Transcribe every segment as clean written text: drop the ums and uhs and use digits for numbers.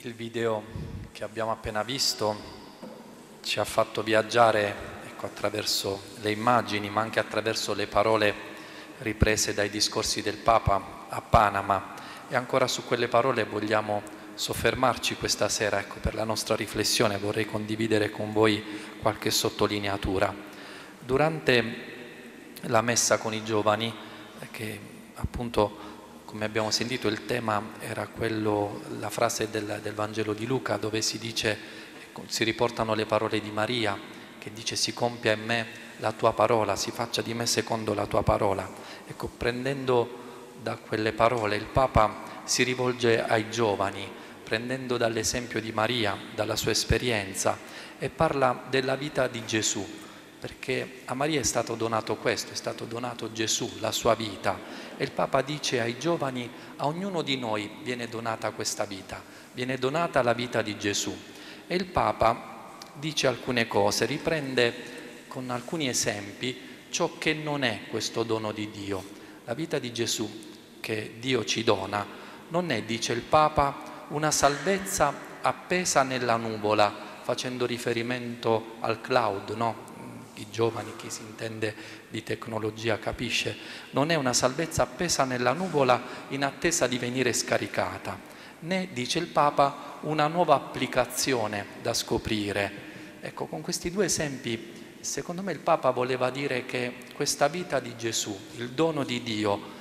Il video che abbiamo appena visto ci ha fatto viaggiare, attraverso le immagini, ma anche attraverso le parole riprese dai discorsi del Papa a Panama, e ancora su quelle parole vogliamo soffermarci questa sera. Per la nostra riflessione vorrei condividere con voi qualche sottolineatura. Durante la messa con i giovani, che appunto, come abbiamo sentito, il tema era quello, la frase del Vangelo di Luca, dove si dice, si riportano le parole di Maria, che dice: si compia in me la tua parola, si faccia di me secondo la tua parola. Prendendo da quelle parole, il Papa si rivolge ai giovani, prendendo dall'esempio di Maria, dalla sua esperienza, e parla della vita di Gesù, perché a Maria è stato donato questo, è stato donato Gesù, la sua vita, e il Papa dice ai giovani: a ognuno di noi viene donata questa vita, viene donata la vita di Gesù. E il Papa dice alcune cose, riprende con alcuni esempi ciò che non è questo dono di Dio. La vita di Gesù che Dio ci dona non è, dice il Papa, una salvezza appesa nella nuvola, facendo riferimento al cloud, no? I giovani, chi si intende di tecnologia capisce, non è una salvezza appesa nella nuvola in attesa di venire scaricata, né, dice il Papa, una nuova applicazione da scoprire. Con questi due esempi, secondo me il Papa voleva dire che questa vita di Gesù, il dono di Dio,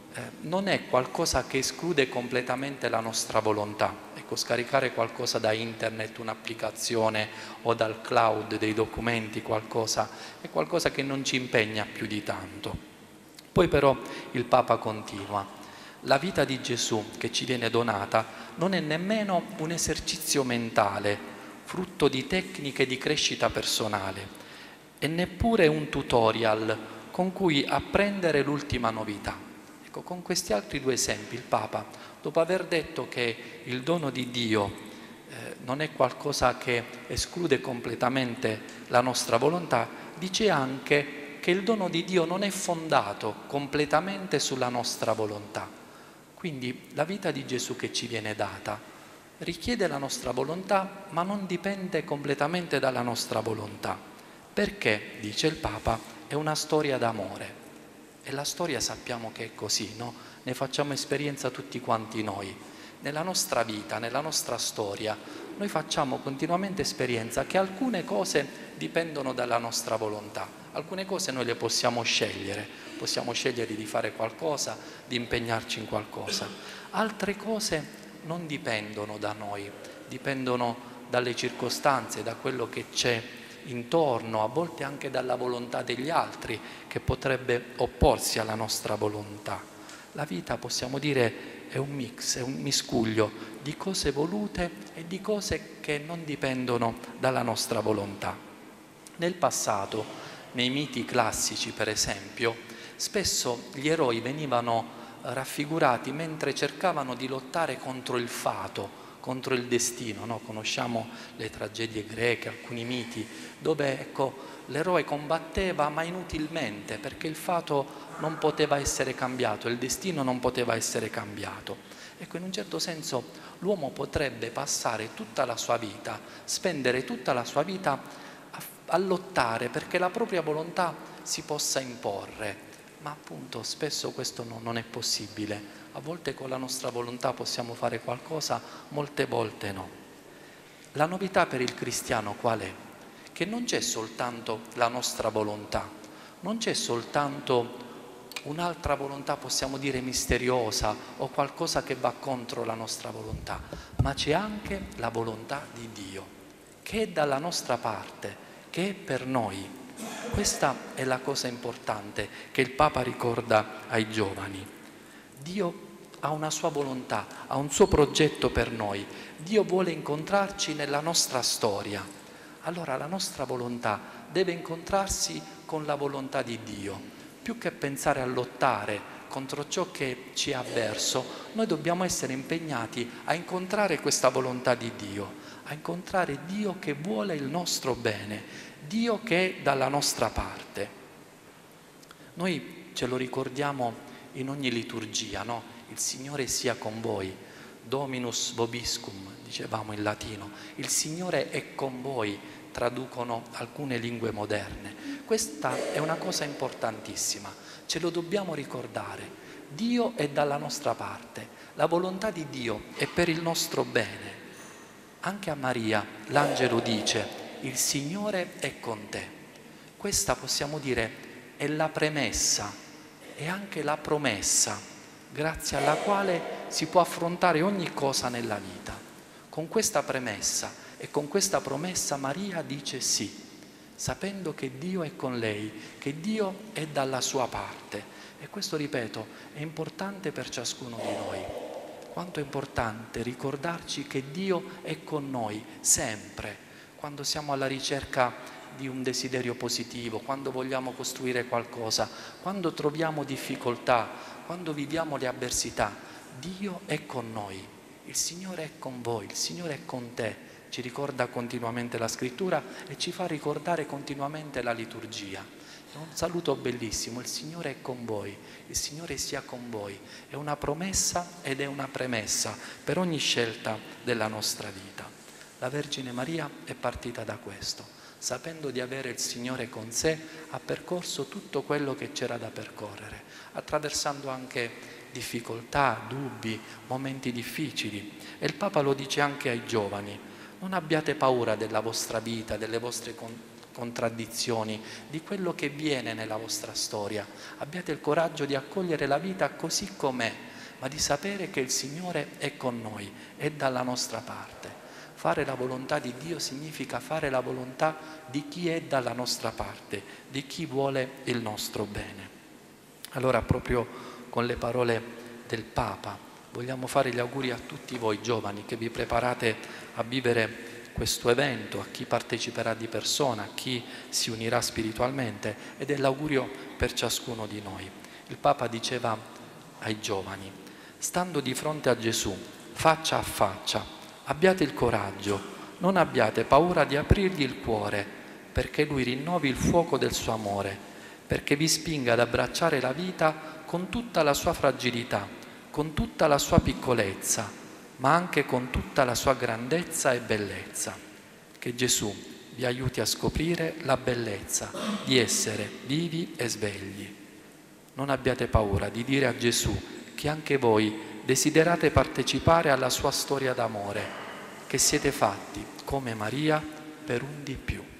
non è qualcosa che esclude completamente la nostra volontà. Scaricare qualcosa da internet, un'applicazione, o dal cloud dei documenti, qualcosa, è qualcosa che non ci impegna più di tanto. Poi però il Papa continua: la vita di Gesù che ci viene donata non è nemmeno un esercizio mentale, frutto di tecniche di crescita personale, e neppure un tutorial con cui apprendere l'ultima novità. Con questi altri due esempi il Papa, dopo aver detto che il dono di Dio non è qualcosa che esclude completamente la nostra volontà, dice anche che il dono di Dio non è fondato completamente sulla nostra volontà. Quindi la vita di Gesù che ci viene data richiede la nostra volontà, ma non dipende completamente dalla nostra volontà, perché, dice il Papa, è una storia d'amore. E la storia sappiamo che è così, no? Ne facciamo esperienza tutti quanti noi. Nella nostra vita, nella nostra storia, noi facciamo continuamente esperienza che alcune cose dipendono dalla nostra volontà. Alcune cose noi le possiamo scegliere di fare qualcosa, di impegnarci in qualcosa. Altre cose non dipendono da noi, dipendono dalle circostanze, da quello che c'è intorno, a volte anche dalla volontà degli altri che potrebbe opporsi alla nostra volontà. La vita, possiamo dire, è un mix, è un miscuglio di cose volute e di cose che non dipendono dalla nostra volontà. Nel passato, nei miti classici per esempio, spesso gli eroi venivano raffigurati mentre cercavano di lottare contro il fato, contro il destino, no? Conosciamo le tragedie greche, alcuni miti, dove l'eroe combatteva ma inutilmente, perché il fato non poteva essere cambiato, il destino non poteva essere cambiato. In un certo senso l'uomo potrebbe passare tutta la sua vita, spendere tutta la sua vita a lottare perché la propria volontà si possa imporre, ma appunto spesso questo non è possibile. A volte con la nostra volontà possiamo fare qualcosa, molte volte no. La novità per il cristiano qual è? Che non c'è soltanto la nostra volontà, non c'è soltanto un'altra volontà, possiamo dire misteriosa, o qualcosa che va contro la nostra volontà, ma c'è anche la volontà di Dio, che è dalla nostra parte, che è per noi. Questa è la cosa importante che il Papa ricorda ai giovani. Dio ha una sua volontà, ha un suo progetto per noi. Dio vuole incontrarci nella nostra storia. Allora la nostra volontà deve incontrarsi con la volontà di Dio. Più che pensare a lottare contro ciò che ci è avverso, noi dobbiamo essere impegnati a incontrare questa volontà di Dio, a incontrare Dio che vuole il nostro bene, Dio che è dalla nostra parte. Noi ce lo ricordiamo in ogni liturgia, no? Il Signore sia con voi, Dominus vobiscum, dicevamo in latino, il Signore è con voi, traducono alcune lingue moderne. Questa è una cosa importantissima, ce lo dobbiamo ricordare. Dio è dalla nostra parte, la volontà di Dio è per il nostro bene. Anche a Maria l'angelo dice, il Signore è con te. Questa possiamo dire è la premessa, è anche la promessa, grazie alla quale si può affrontare ogni cosa nella vita. Con questa premessa e con questa promessa Maria dice sì, sapendo che Dio è con lei, che Dio è dalla sua parte. E questo, ripeto, è importante per ciascuno di noi. Quanto è importante ricordarci che Dio è con noi sempre, quando siamo alla ricerca di un desiderio positivo, quando vogliamo costruire qualcosa, quando troviamo difficoltà, quando viviamo le avversità. Dio è con noi, il Signore è con voi, il Signore è con te. Ci ricorda continuamente la Scrittura e ci fa ricordare continuamente la liturgia. È un saluto bellissimo, il Signore è con voi, il Signore sia con voi. È una promessa ed è una premessa per ogni scelta della nostra vita. La Vergine Maria è partita da questo, sapendo di avere il Signore con sé, ha percorso tutto quello che c'era da percorrere, attraversando anche difficoltà, dubbi, momenti difficili. E il Papa lo dice anche ai giovani: non abbiate paura della vostra vita, delle vostre contraddizioni, di quello che viene nella vostra storia. Abbiate il coraggio di accogliere la vita così com'è, ma di sapere che il Signore è con noi, è dalla nostra parte. Fare la volontà di Dio significa fare la volontà di chi è dalla nostra parte, di chi vuole il nostro bene. Allora, proprio con le parole del Papa, vogliamo fare gli auguri a tutti voi giovani che vi preparate a vivere questo evento, a chi parteciperà di persona, a chi si unirà spiritualmente, ed è l'augurio per ciascuno di noi. Il Papa diceva ai giovani: stando di fronte a Gesù, faccia a faccia, abbiate il coraggio, non abbiate paura di aprirgli il cuore, perché Lui rinnovi il fuoco del suo amore, perché vi spinga ad abbracciare la vita con tutta la sua fragilità, con tutta la sua piccolezza, ma anche con tutta la sua grandezza e bellezza. Che Gesù vi aiuti a scoprire la bellezza di essere vivi e svegli. Non abbiate paura di dire a Gesù che anche voi desiderate partecipare alla sua storia d'amore, che siete fatti, come Maria, per un di più.